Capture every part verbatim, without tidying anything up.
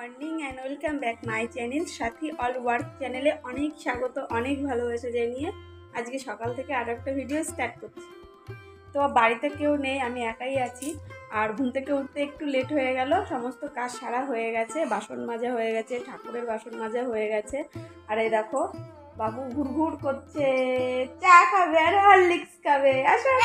Morning and welcome back my channel Sathi all work চ্যানেলে অনেক স্বাগত, অনেক ভালোবাসা জানিয়ে আজকে সকাল থেকে আরও একটা ভিডিও স্টার্ট করছি। তো বাড়িতে কেউ নেই, আমি একাই আছি। আর ঘুম থেকে উঠতে একটু লেট হয়ে গেল, সমস্ত কাজ সারা হয়ে গেছে, বাসন মাজা হয়ে গেছে, ঠাকুরের বাসন মাজা হয়ে গেছে। আর এই দেখো বাবু ঘুর ঘুর করছে, চা খাবে আর হরলিক্স খাবে। আসলে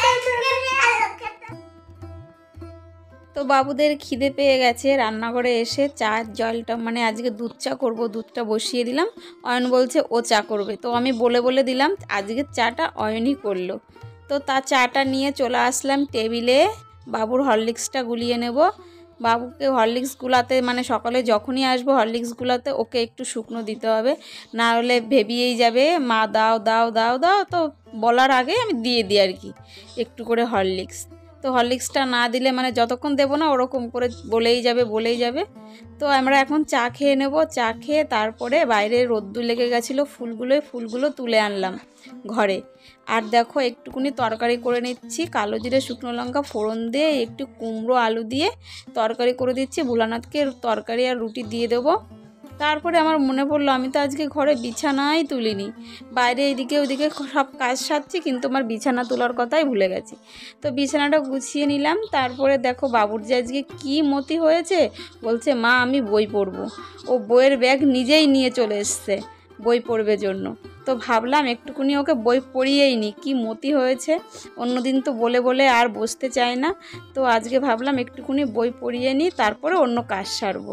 তো বাবুদের খিদে পেয়ে গেছে, রান্নাঘরে এসে চা জলটা মানে আজকে দুধ চা করবো, দুধটা বসিয়ে দিলাম। অয়ন বলছে ও চা করবে, তো আমি বলে বলে দিলাম আজকে চাটা অয়নই করলো। তো তার চাটা নিয়ে চলে আসলাম টেবিলে, বাবুর হরলিক্সটা গুলিয়ে নেব। বাবুকে হরলিক্স গুলাতে মানে সকালে যখনই আসবো হরলিক্স গুলাতে ওকে একটু শুকনো দিতে হবে, না হলে ভেবিয়েই যাবে মা দাও দাও দাও দাও। তো বলার আগে আমি দিয়ে দিই আর কি একটু করে হরলিক্স। তো হরলিক্সটা না দিলে মানে যতক্ষণ দেবো না ওরকম করে বলেই যাবে বলেই যাবে। তো আমরা এখন চা খেয়ে নেব, চা খেয়ে তারপরে বাইরে রোদ্দুর লেগে গেছিলো ফুলগুলোয়, ফুলগুলো তুলে আনলাম ঘরে। আর দেখো একটুকুনি তরকারি করে নিচ্ছি, কালো জিরে শুকনো লঙ্কা ফোড়ন দিয়ে একটু কুমড়ো আলু দিয়ে তরকারি করে দিচ্ছি। ভোলানাথকে তরকারি আর রুটি দিয়ে দেবো। তারপরে আমার মনে পড়লো আমি তো আজকে ঘরে বিছানাই তুলিনি, বাইরে এদিকে ওদিকে সব কাজ সারছি কিন্তু আমার বিছানা তোলার কথাই ভুলে গেছি। তো বিছানাটা গুছিয়ে নিলাম। তারপরে দেখো বাবুর যে আজকে কী মতি হয়েছে, বলছে মা আমি বই পড়বো। ও বইয়ের ব্যাগ নিজেই নিয়ে চলে এসছে বই পড়বে জন্য। তো ভাবলাম একটুকুনি ওকে বই পড়িয়েই নি, কী মতি হয়েছে। অন্যদিন তো বলে বলে আর বসতে চায় না, তো আজকে ভাবলাম একটুকুনি বই পড়িয়ে নিই, তারপরে অন্য কাজ সারবো।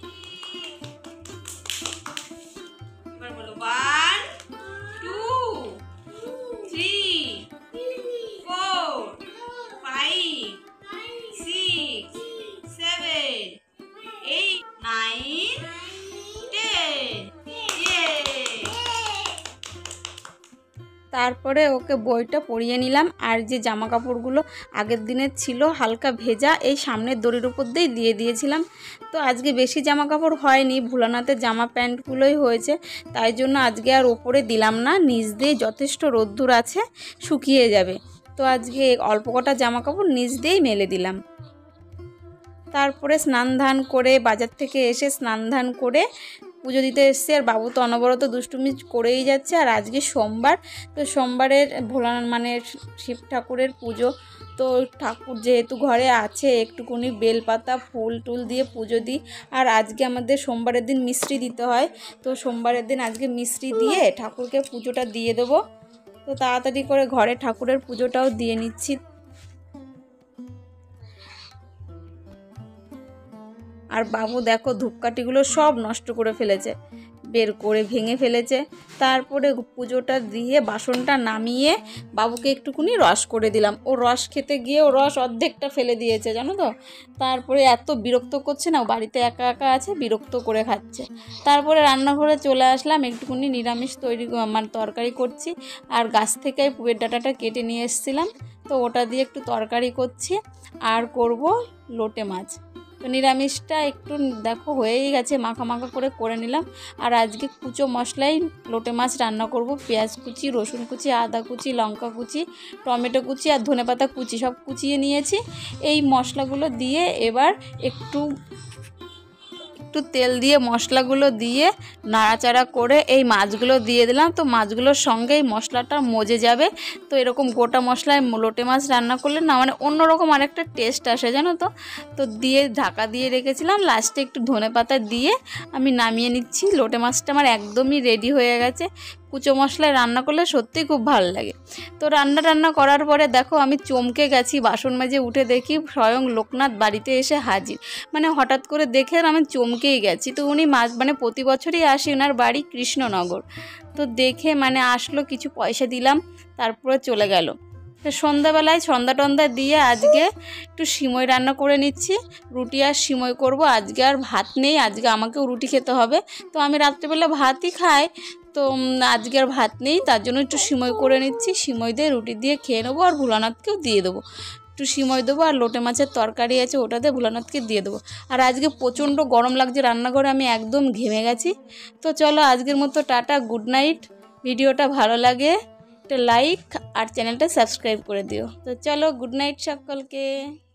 One, two, three, four, five, six, seven, eight, nine, ten. তারপরে ওকে বইটা পরিয়ে নিলাম। আর যে জামা কাপড়গুলো আগের দিনের ছিল হালকা ভেজা, এই সামনের দড়ির উপর দিয়েই দিয়ে দিয়েছিলাম। তো আজকে বেশি জামা কাপড় হয়নি, ভোলানাথের জামা প্যান্টগুলোই হয়েছে, তাই জন্য আজকে আর ওপরে দিলাম না, নিচ দিয়ে যথেষ্ট রোদ্দুর আছে, শুকিয়ে যাবে। তো আজকে অল্প কটা জামা কাপড় নিচ দিয়েই মেলে দিলাম। তারপরে স্নান ধান করে বাজার থেকে এসে স্নান ধান করে পুজো দিতে এসছে। আর বাবু তো অনবরত দুষ্টুমি করেই যাচ্ছে। আর আজকে সোমবার, তো সোমবারের ভোলা মানে শিব ঠাকুরের পুজো। তো ঠাকুর যেহেতু ঘরে আছে একটুকুনি বেলপাতা ফুল টুল দিয়ে পুজো দিই। আর আজকে আমাদের সোমবারের দিন মিষ্টি দিতে হয়, তো সোমবারের দিন আজকে মিষ্টি দিয়ে ঠাকুরকে পুজোটা দিয়ে দেবো। তো তাড়াতাড়ি করে ঘরে ঠাকুরের পুজোটাও দিয়ে নিচ্ছি। আর বাবু দেখো ধূপকাঠিগুলো সব নষ্ট করে ফেলেছে, বের করে ভেঙে ফেলেছে। তারপরে পুজোটা দিয়ে বাসনটা নামিয়ে বাবুকে একটুকুনি রস করে দিলাম। ও রস খেতে গিয়ে ও রস অর্ধেকটা ফেলে দিয়েছে জানো তো। তারপরে এত বিরক্ত করছে না, বাড়িতে একা একা আছে বিরক্ত করে খাচ্ছে। তারপরে রান্নাঘরে চলে আসলাম, একটুকুনি নিরামিষ তৈরি মানে তরকারি করছি। আর গাছ থেকে পুয়ের ডাঁটাটা কেটে নিয়ে এসেছিলাম, তো ওটা দিয়ে একটু তরকারি করছি। আর করব লোটে মাছ। তো নিরামিষটা একটু দেখো হয়েই গেছে, মাখা মাখা করে করে নিলাম। আর আজকে কুচো মশলাই লোটে মাছ রান্না করব। পেঁয়াজ কুচি, রসুন কুচি, আদা কুচি, লঙ্কা কুচি, টমেটো কুচি আর ধনেপাতা কুচি সব কুচিয়ে নিয়েছি। এই মশলাগুলো দিয়ে এবার একটু একটু তেল দিয়ে মশলাগুলো দিয়ে নাড়াচাড়া করে এই মাছগুলো দিয়ে দিলাম। তো মাছগুলোর সঙ্গে এই মশলাটা মজে যাবে। তো এরকম গোটা মশলায় লোটে মাছ রান্না করলে না মানে অন্যরকম আরেকটা টেস্ট আসে জানো তো। তো দিয়ে ঢাকা দিয়ে রেখেছিলাম, লাস্টে একটু ধনেপাতা দিয়ে আমি নামিয়ে নিচ্ছি। লোটে মাছটা আমার একদমই রেডি হয়ে গেছে। কুচো মশলায় রান্না করলে সত্যিই খুব ভালো লাগে। তো রান্না টান্না করার পরে দেখো আমি চমকে গেছি, বাসন মেজে উঠে দেখি স্বয়ং লোকনাথ বাড়িতে এসে হাজির। মানে হঠাৎ করে দেখে আমি চমকেই গেছি। তো উনি মাঝ মানে প্রতি বছরই আসে, ওনার বাড়ি কৃষ্ণনগর। তো দেখে মানে আসলো, কিছু পয়সা দিলাম, তারপরে চলে গেল। তো সন্ধ্যাবেলায় সন্ধ্যা টন্ধা দিয়ে আজকে একটু সিমই রান্না করে নিচ্ছি। রুটি আর সিমই করব। আজকে আর ভাত নেই, আজকে আমাকেও রুটি খেতে হবে। তো আমি রাত্রেবেলা ভাতই খাই, তো আজকে আর ভাত নেই, তার জন্য একটু সিমই করে নিচ্ছি। সিমই দিয়ে রুটি দিয়ে খেয়ে নেবো, আর ভোলানাথকেও দিয়ে দেবো। একটু সিমই দেবো, আর লোটে মাছের তরকারি আছে ওটাতে ভোলানাথকে দিয়ে দেবো। আর আজকে প্রচণ্ড গরম লাগছে রান্নাঘরে, আমি একদম ঘেমে গেছি। তো চলো আজকের মতো টাটা, গুড নাইট। ভিডিওটা ভালো লাগে একটা লাইক আর চ্যানেলটা সাবস্ক্রাইব করে দিও। তো চলো গুড নাইট সকলকে।